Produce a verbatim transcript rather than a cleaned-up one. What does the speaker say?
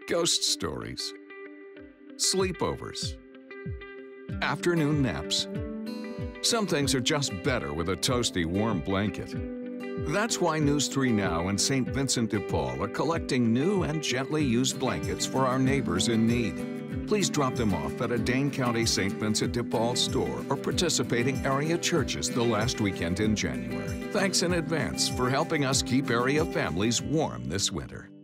ghost stories, sleepovers, afternoon naps. Some things are just better with a toasty, warm blanket. That's why News three Now and Saint Vincent de Paul are collecting new and gently used blankets for our neighbors in need. Please drop them off at a Dane County Saint Vincent de Paul store or participating area churches the last weekend in January. Thanks in advance for helping us keep area families warm this winter.